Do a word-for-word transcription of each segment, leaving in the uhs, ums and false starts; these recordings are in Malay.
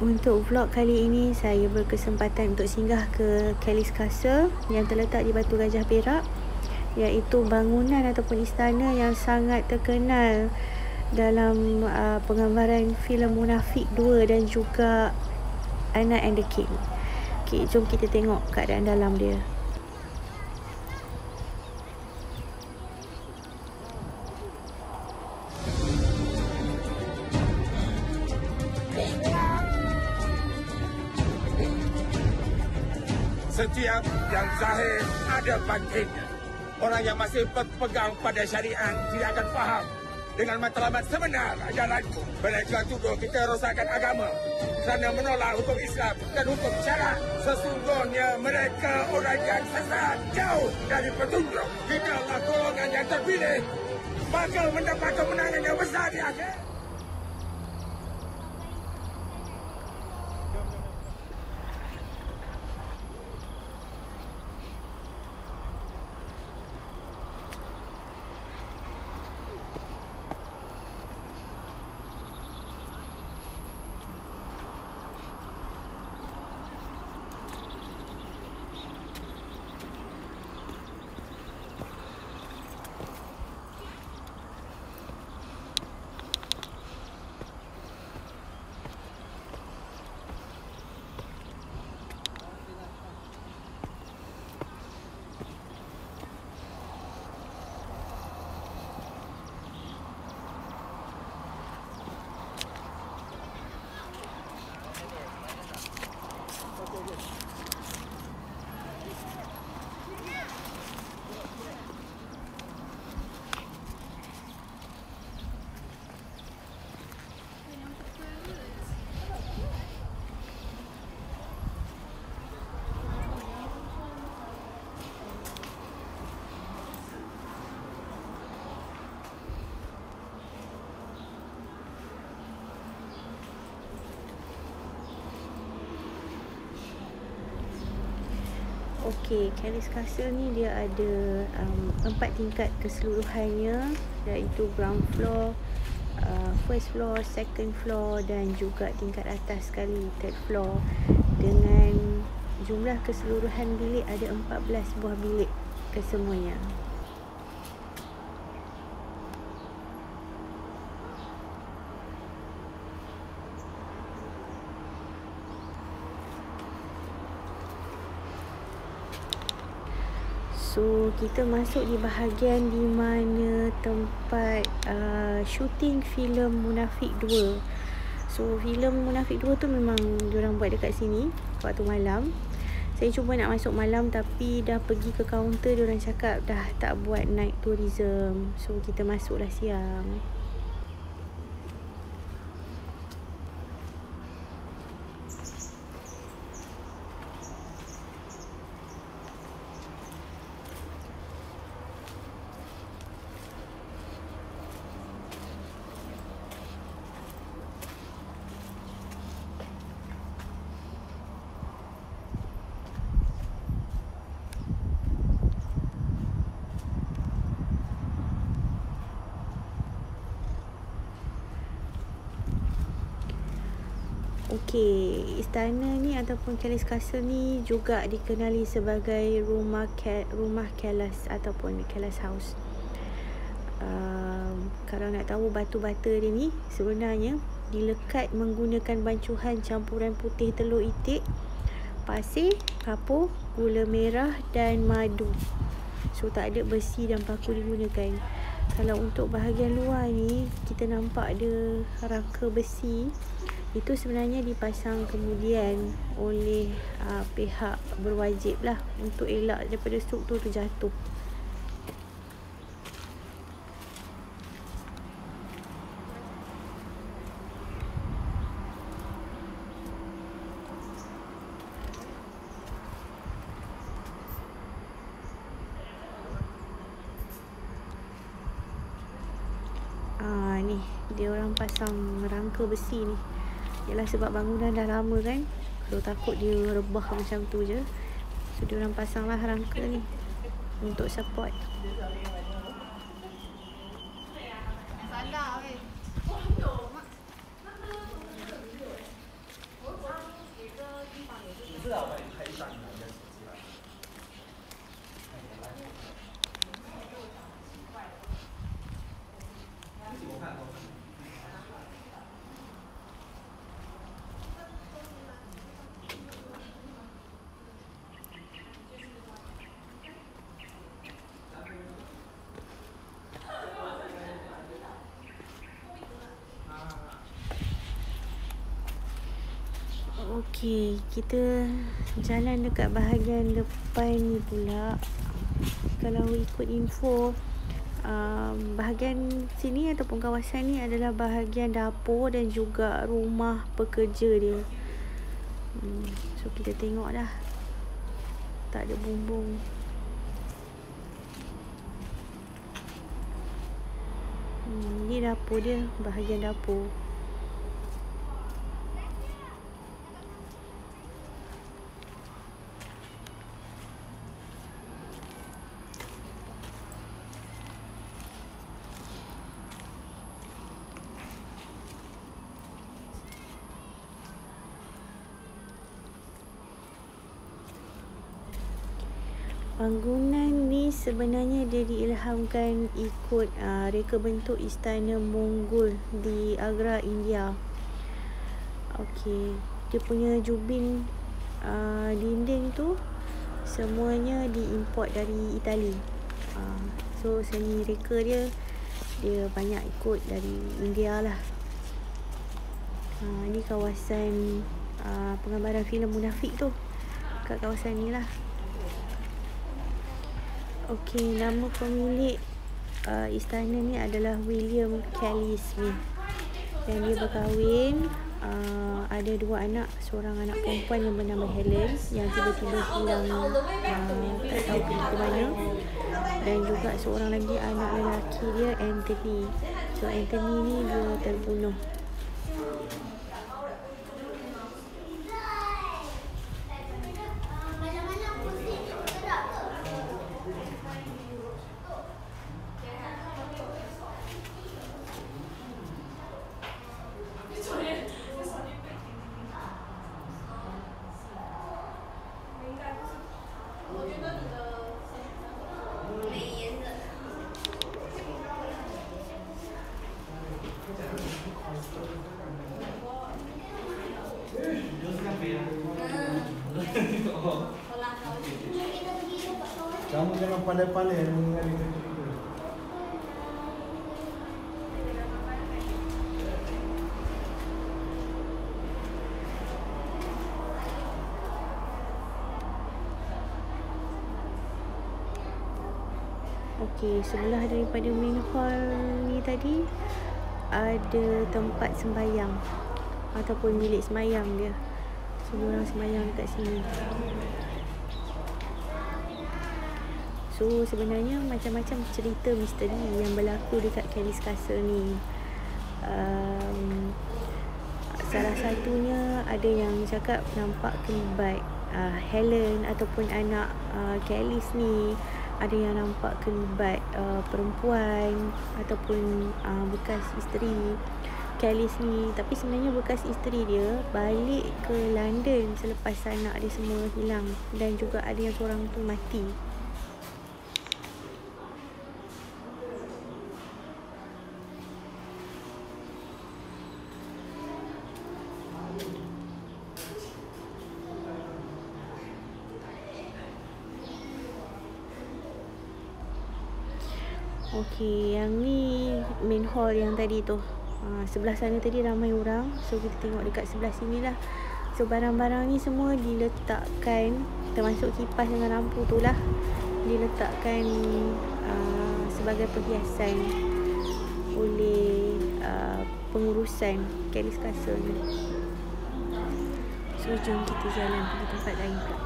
Untuk vlog kali ini, saya berkesempatan untuk singgah ke Kelly's Castle yang terletak di Batu Gajah Perak, iaitu bangunan ataupun istana yang sangat terkenal dalam uh, penggambaran filem Munafik dua dan juga Anna and the King. Okay, jom kita tengok keadaan dalam dia. Setiap yang zahir ada batinnya. Orang yang masih berpegang pada syariat tidak akan faham dengan matlamat sebenar ajaranku. Mereka tuduh kita rosakkan agama kerana menolak hukum Islam dan hukum syarak. Sesungguhnya mereka orang yang sesat, jauh dari petunjuk. Kita adalah golongan yang terpilih, maka mendapat kemenangan yang besar di akhir. Okey, Kelly's Castle ni dia ada um, empat tingkat keseluruhannya, iaitu ground floor, uh, first floor, second floor dan juga tingkat atas sekali, third floor. Dengan jumlah keseluruhan bilik ada empat belas buah bilik kesemuanya. So, kita masuk di bahagian di mana tempat uh, syuting filem Munafik dua. So, filem Munafik dua tu memang diorang buat dekat sini waktu malam. Saya cuba nak masuk malam tapi dah pergi ke kaunter, diorang cakap dah tak buat night tourism. So, kita masuklah siang. Okey, istana ni ataupun Kelly's Castle ni juga dikenali sebagai rumah Ke, rumah Kellas ataupun Kellas House. Uh, kalau nak tahu batu bata dia ni sebenarnya dilekat menggunakan bancuhan campuran putih telur itik, pasir, kapur, gula merah dan madu. So tak ada besi dan paku digunakan. Kalau untuk bahagian luar ni kita nampak ada rangka besi. Itu sebenarnya dipasang kemudian oleh uh, pihak berwajib lah untuk elak daripada struktur tu jatuh. Ah, ni dia orang pasang rangka besi ni. Yalah sebab bangunan dah lama kan. Kalau takut dia rebah macam tu je. So dia orang pasanglah rangka ni untuk support. Okey, kita jalan dekat bahagian depan ni pula. Kalau ikut info, um, bahagian sini ataupun kawasan ni adalah bahagian dapur dan juga rumah pekerja dia. Hmm, so kita tengok dah. Tak ada bumbung. Hmm, ni dapur dia, bahagian dapur. Bangunan ni sebenarnya dia diilhamkan ikut uh, reka bentuk istana Mongol di Agra, India. Okey, dia punya jubin uh, dinding tu semuanya diimport dari Itali. Uh, so seni reka dia dia banyak ikut dari India lah. Uh, ni kawasan uh, penggambaran filem Munafik tu, kat kawasan ni lah. Okey, nama pemilik uh, istana ni adalah William Kelly Smith. Dan dia berkahwin, uh, ada dua anak, seorang anak perempuan yang bernama Helen yang tiba-tiba hilang, uh, tak tahu pergi ke mana. Dan juga seorang lagi anak lelaki dia, Anthony. So Anthony ni dia terbunuh. Kamu jangan pandai-pandai mengenali kita. Okey, sebelah daripada main hall ni tadi ada tempat sembahyang ataupun bilik sembahyang dia. Semua orang sembahyang dekat sini. So sebenarnya macam-macam cerita misteri yang berlaku dekat Kelly's Castle ni. um, Salah satunya ada yang cakap nampak kelibat uh, Helen ataupun anak uh, Kelly's ni. Ada yang nampak kelibat uh, perempuan ataupun uh, bekas isteri Kelly's ni. Tapi sebenarnya bekas isteri dia balik ke London selepas anak dia semua hilang. Dan juga ada yang seorang tu mati. Okey, yang ni main hall yang tadi tu. Ha, sebelah sana tadi ramai orang. So kita tengok dekat sebelah sini lah. So barang-barang ni semua diletakkan, termasuk kipas dengan lampu tu lah, diletakkan uh, sebagai perhiasan oleh uh, pengurusan Kelly's Castle ni. So jom kita jalan pergi tempat lain pula.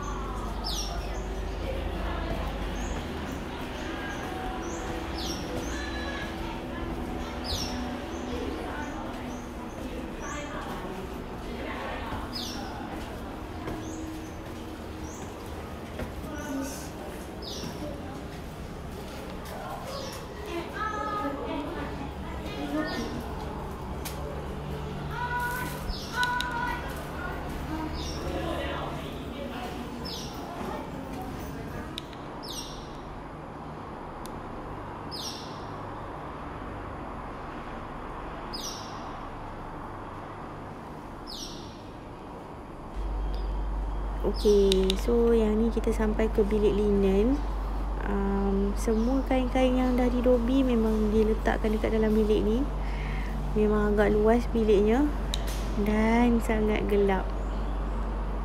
Okey, so yang ni kita sampai ke bilik linen. um, Semua kain-kain yang dah didobi memang diletakkan dekat dalam bilik ni. Memang agak luas biliknya dan sangat gelap.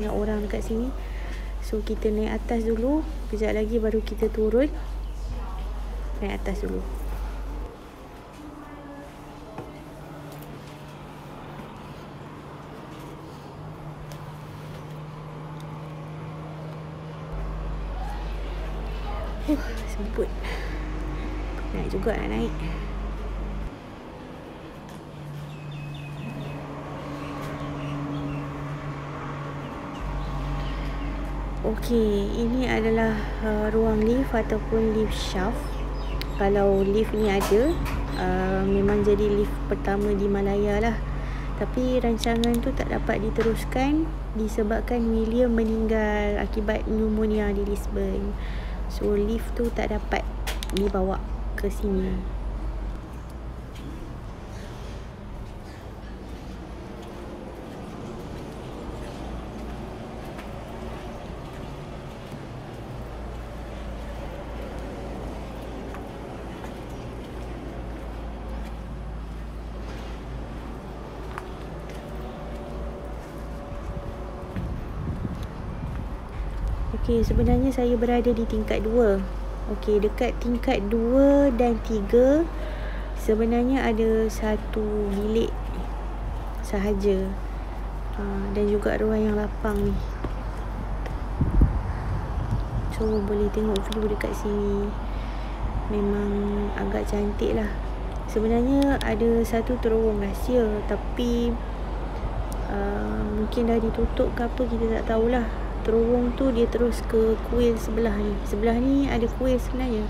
banyak orang dekat sini. So kita naik atas dulu, kejap lagi baru kita turun. Naik atas dulu. Uh, semput. Naik juga nak naik. Okey, ini adalah uh, ruang lift ataupun lift shaft. Kalau lift ni ada, uh, memang jadi lift pertama di Malaya lah. Tapi rancangan tu tak dapat diteruskan disebabkan William meninggal akibat pneumonia di Lisbon. So lift tu tak dapat dibawa ke sini. Okey, sebenarnya saya berada di tingkat dua. Okey, dekat tingkat dua dan tiga sebenarnya ada satu bilik sahaja. Uh, dan juga ruang yang lapang ni. So boleh tengok view dekat sini. Memang agak cantik lah. Sebenarnya ada satu terowong rahsia, tapi uh, mungkin dah ditutup ke apa, kita tak tahulah. Terowong tu dia terus ke kuil sebelah ni. Sebelah ni ada kuil sebenarnya.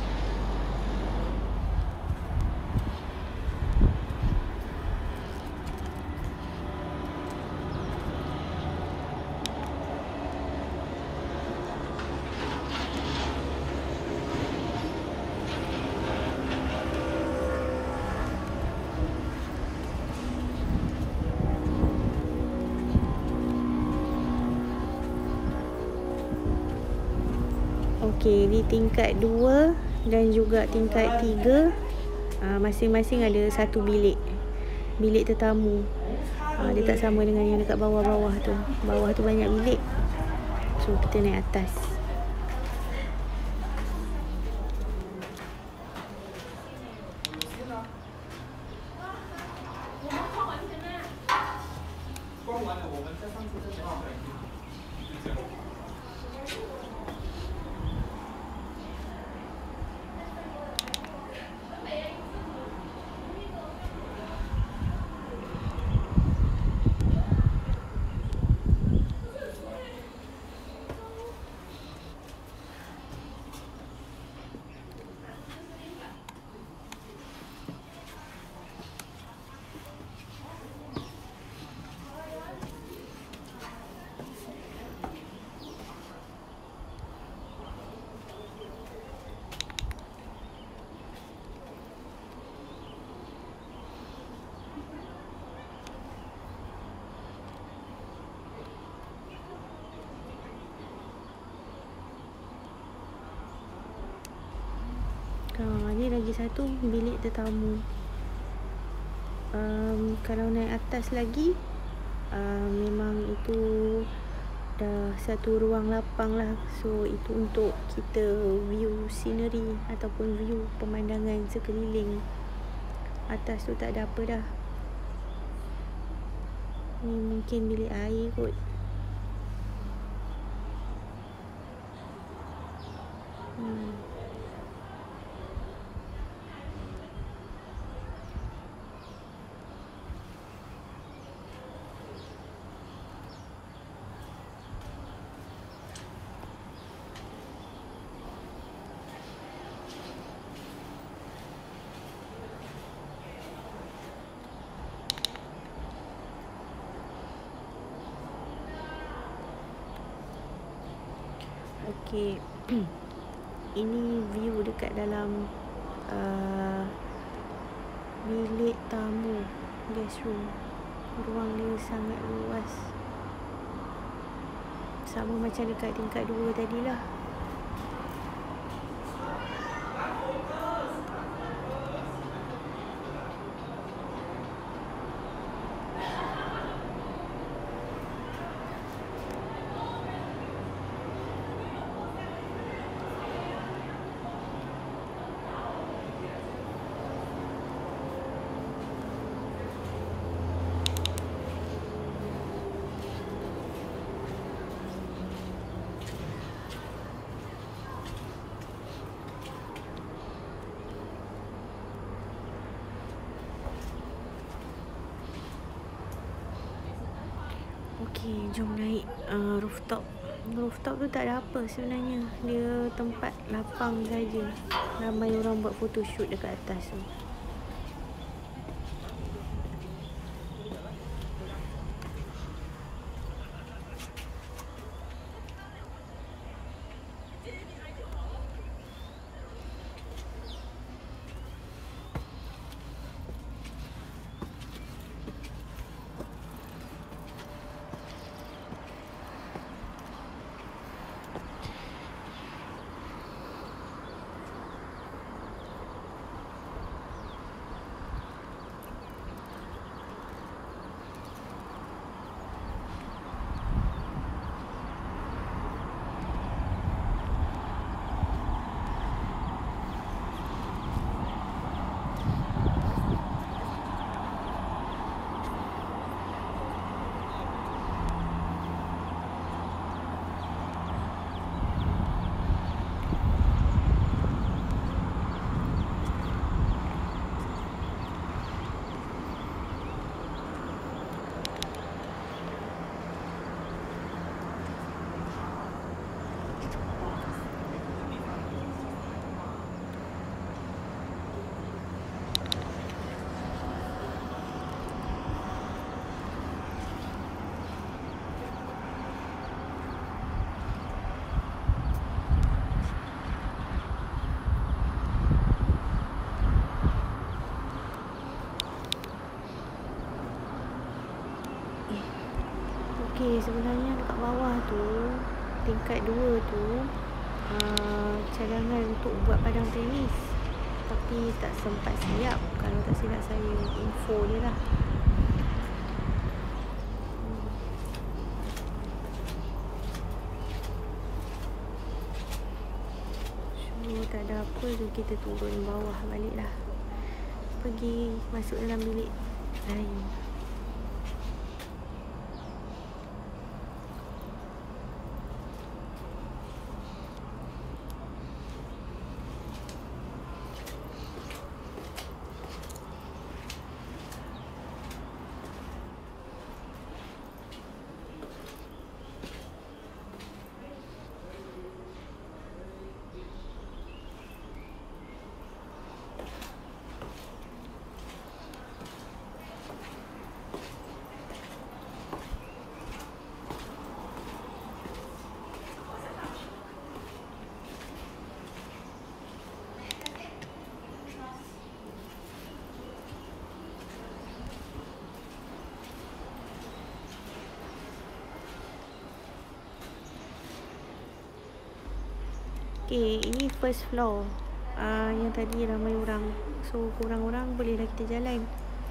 Okey, di tingkat dua dan juga tingkat tiga uh, masing-masing ada satu bilik. Bilik tetamu. uh, Dia tak sama dengan yang dekat bawah-bawah tu. Bawah tu banyak bilik. So kita naik atas. Ha, ni lagi satu bilik tetamu. Um, kalau naik atas lagi, uh, memang itu dah satu ruang lapang lah. So itu untuk kita view scenery ataupun view pemandangan sekeliling. Atas tu tak ada apa dah. Ni mungkin bilik air kot. Hmm. Okey. Ini view dekat dalam uh, bilik tamu, guest room. Ruang dia sangat luas. Sama macam dekat tingkat dua tadilah. Okay, jom naik uh, rooftop. Rooftop tu tak ada apa sebenarnya. Dia tempat lapang saja. Ramai orang buat photoshoot dekat atas tu. Okay, sebenarnya dekat bawah tu, tingkat dua tu, uh, cadangan untuk buat padang tenis. Tapi tak sempat siap. Kalau tak silap saya, info dia lah. So, tak ada apa tu, kita turun bawah balik lah. Pergi masuk dalam bilik lain. Okay, ini first floor. uh, Yang tadi ramai orang. So, kurang orang bolehlah kita jalan.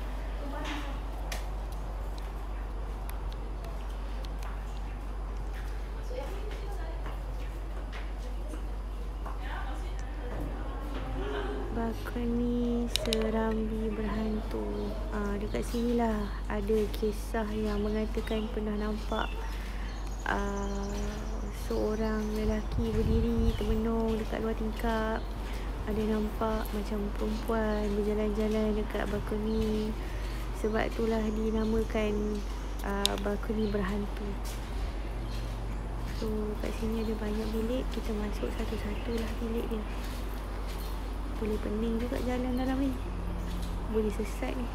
Balkoni Serambi Berhantu. uh, Dekat sini lah ada kisah yang mengatakan pernah nampak uh, seorang lelaki berdiri termenung dekat luar tingkap. Ada nampak macam perempuan berjalan-jalan dekat balkoni. Sebab itulah dinamakan uh, balkoni berhantu. So kat sini ada banyak bilik. Kita masuk satu-satu lah bilik dia. Boleh pening juga jalan dalam ni. Boleh sesat ni.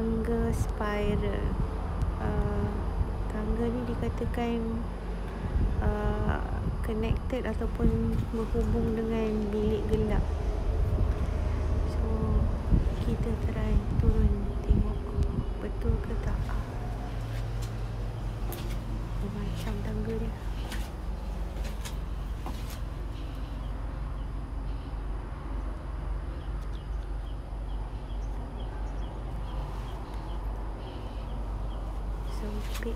tangga spiral. uh, Tangga ni dikatakan uh, connected ataupun berhubung dengan bilik gelap. So kita try turun tengok betul ke tak. Oh, macam tangga dia. Sempit.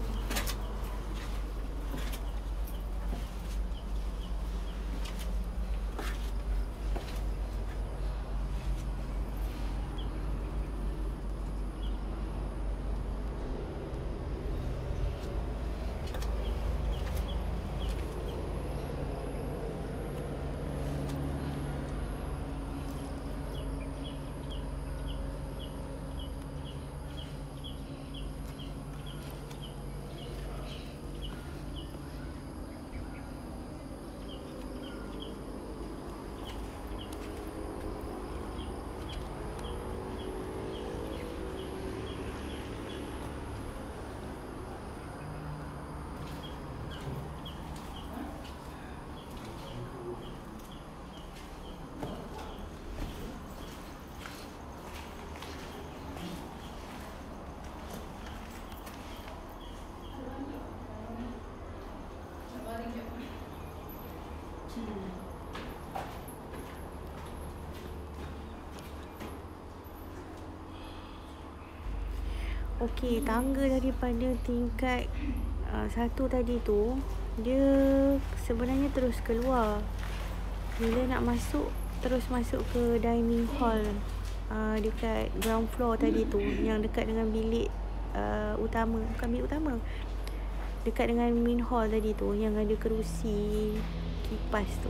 Okey, tangga daripada tingkat uh, satu tadi tu, dia sebenarnya terus keluar. Bila nak masuk, terus masuk ke dining hall uh, dekat ground floor tadi tu, yang dekat dengan bilik uh, utama. Bukan bilik utama, dekat dengan main hall tadi tu, yang ada kerusi, kipas tu.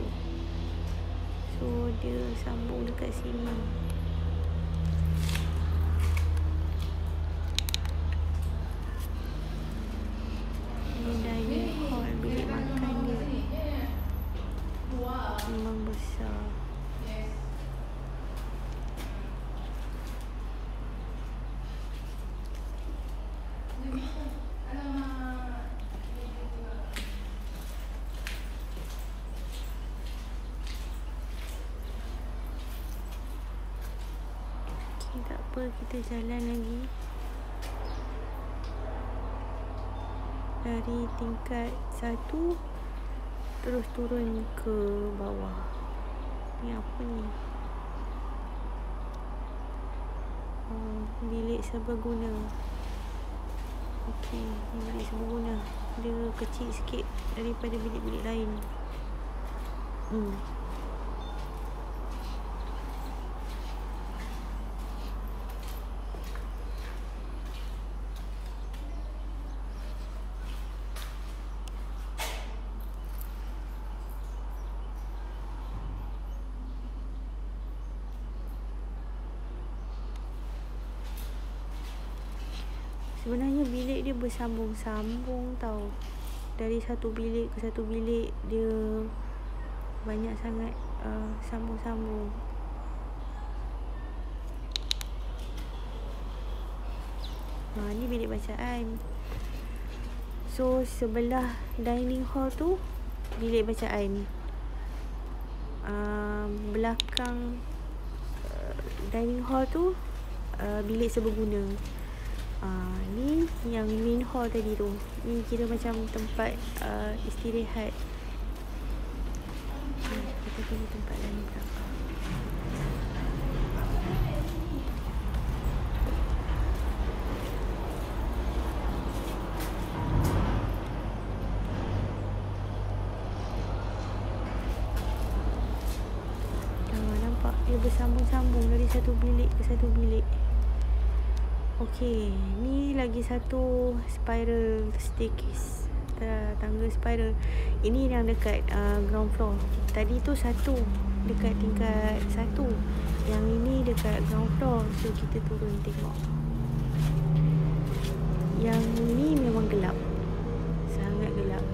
So dia sambung dekat sini. Ini dining hall, bilik makan dia memang besar. Okay, tak apa, kita jalan lagi. Dari tingkat satu terus turun ke bawah. Ni apa ni? Oh, bilik serbaguna. Okey, ni bilik serbaguna. Dia kecil sikit daripada bilik-bilik lain. Hmm. Sebenarnya bilik dia bersambung-sambung tau. Dari satu bilik ke satu bilik dia banyak sangat uh, sambung-sambung. Ha, ni bilik bacaan. So sebelah dining hall tu bilik bacaan. Uh, belakang uh, dining hall tu uh, bilik serbaguna. Uh, ni yang main hall tadi tu. Ni kira macam tempat uh, istirahat. Hmm, kita pergi tempat lain belakang. Ah, nampak dia bersambung-sambung dari satu bilik ke satu bilik. Okey, ni lagi satu spiral staircase, tangga spiral. Ini yang dekat uh, ground floor. Tadi tu satu dekat tingkat satu, yang ini dekat ground floor. So kita turun tengok. Yang ni memang gelap, sangat gelap.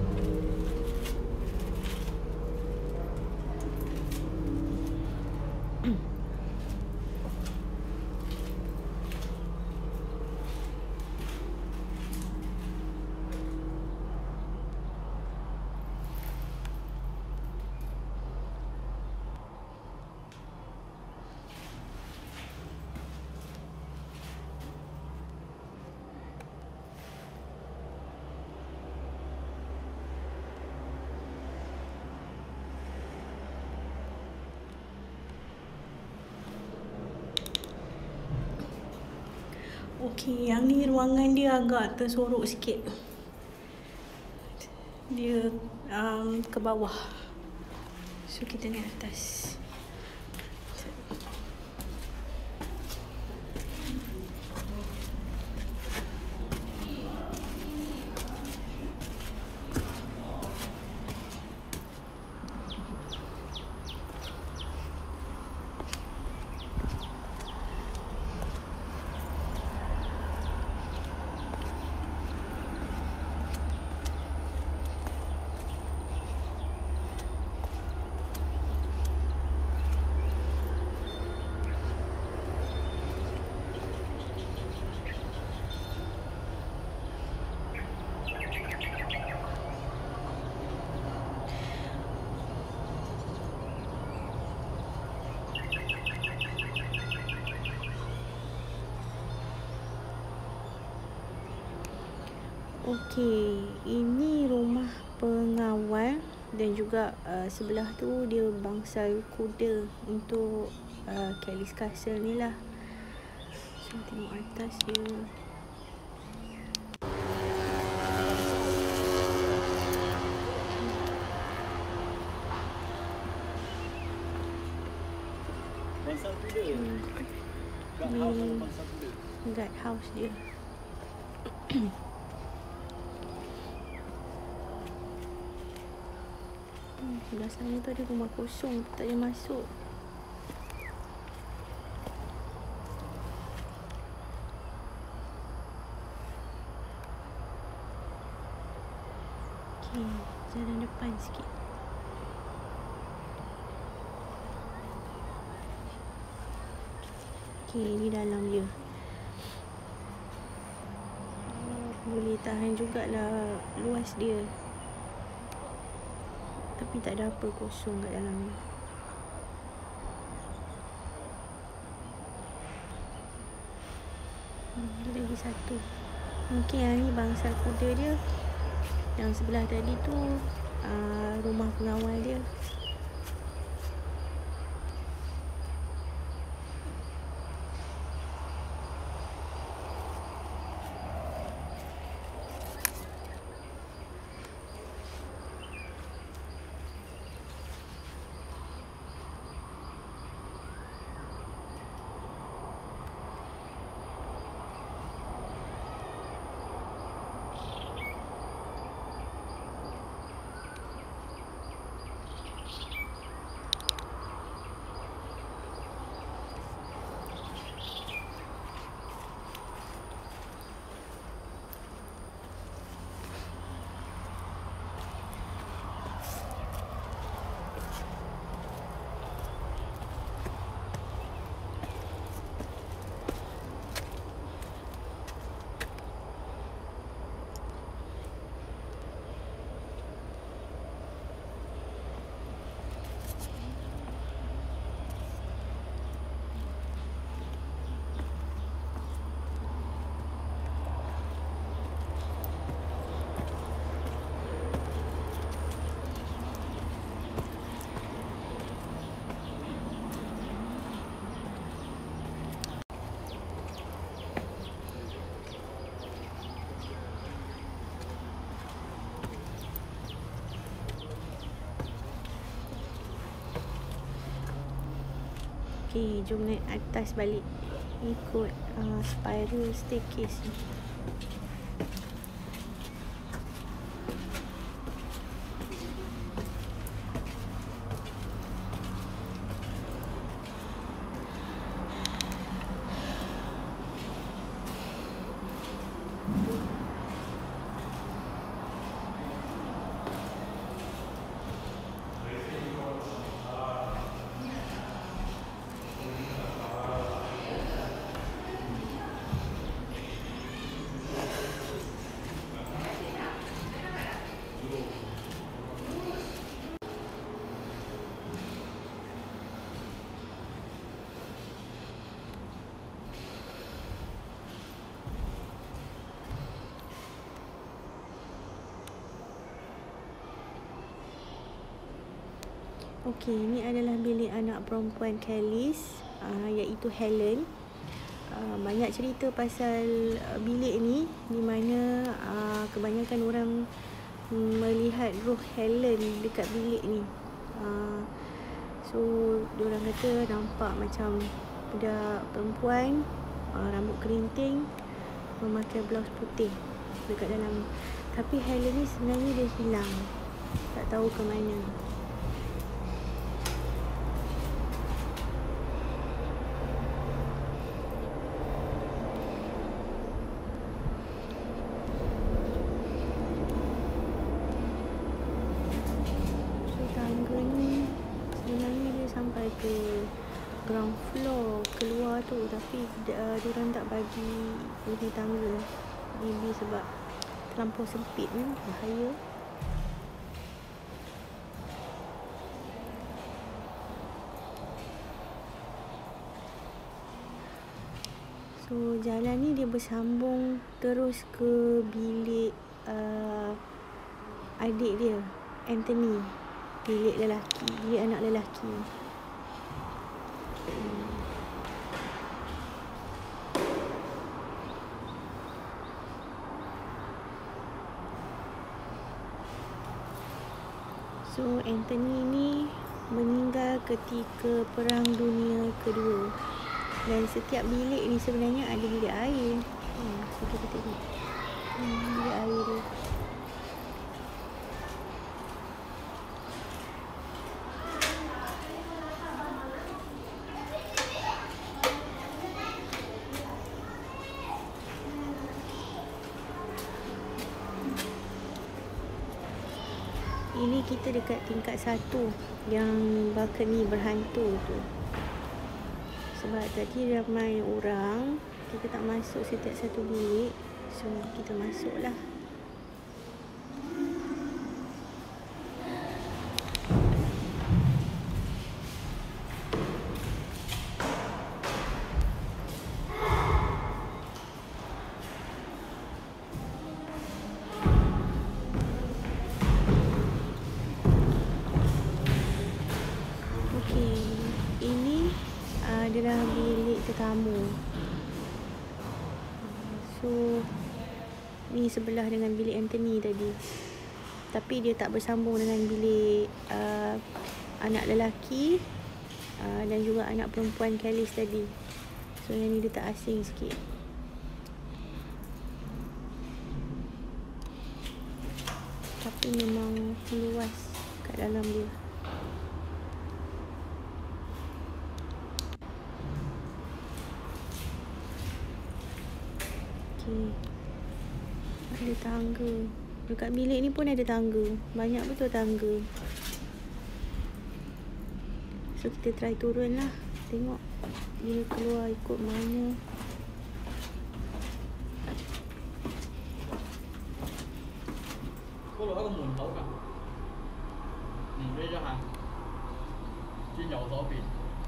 Okey, yang ni ruangan dia agak tersorok sikit. Dia um, ke bawah. So kita naik atas. Okey, ini rumah pengawal dan juga uh, sebelah tu dia bangsal kuda untuk uh, Kelly's Castle ni lah. So tengok atas dia. Bangsal kuda. Guard house atau bangsal kuda? Guard house dia. Sebelah sana tu ada rumah kosong, tak boleh masuk. Okey, jalan depan sikit. Okey, ni dalam dia. Oh, boleh tahan jugalah luas dia. Tapi tak ada apa kosong kat dalam ni. Hmm, dia lagi satu. Mungkin yang ni bangsal kuda dia. Yang sebelah tadi tu uh, rumah pengawal dia. Okey, jom naik atas balik. Ikut uh, spiral staircase ni. Okey, ini adalah bilik anak perempuan Kelly's, uh, iaitu Helen. uh, banyak cerita pasal uh, bilik ni, di mana uh, kebanyakan orang melihat roh Helen dekat bilik ni. Uh, so diorang kata nampak macam budak perempuan, uh, rambut kerinting, memakai blouse putih dekat dalam. Tapi Helen ni sebenarnya dia hilang, tak tahu ke mana. So tangga ni sebenarnya dia sampai ke ground floor keluar tu, tapi uh, diorang tak bagi guna tangga. Maybe sebab terlampau sempit ni, bahaya. So jalan ni dia bersambung terus ke bilik uh, adik dia, Anthony. Bilik lelaki, bilik anak lelaki. Hmm. So Anthony ni meninggal ketika Perang Dunia Kedua. Dan setiap bilik ni sebenarnya ada bilik air. Hmm, so kita tengok. Hmm, bilik air dia. Ini kita dekat tingkat satu yang balkoni berhantu tu. Sebab tadi ramai orang, kita tak masuk setiap satu bilik. So kita masuklah. Adalah bilik tetamu. So ni sebelah dengan bilik Anthony tadi, tapi dia tak bersambung dengan bilik uh, anak lelaki uh, dan juga anak perempuan Kelly's tadi. So yang ni dia tak asing sikit. Tapi memang luas kat dalam dia. Ada tangga. Dekat bilik ni pun ada tangga. Banyak betul tangga. So kita try turun lah. Tengok dia keluar ikut mana. Có lỗi có mùn thấu cả. Ừ, đây cho hàng. Trên dầu tổ biển.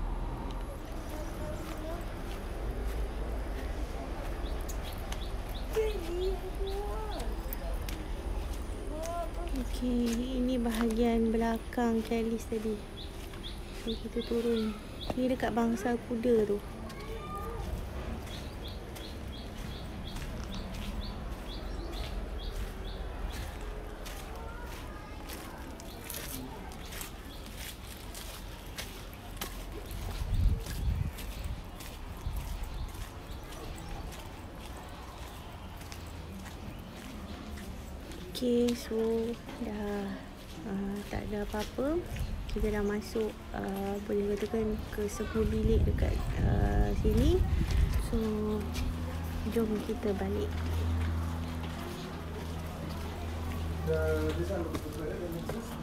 Okey, ini bahagian belakang Kelly's tadi. So kita turun. Ni dekat bangsal kuda tu. Okay, so dah uh, tak ada apa-apa. Kita dah masuk, uh, boleh katakan ke semua bilik dekat uh, sini. So jom kita balik. The this one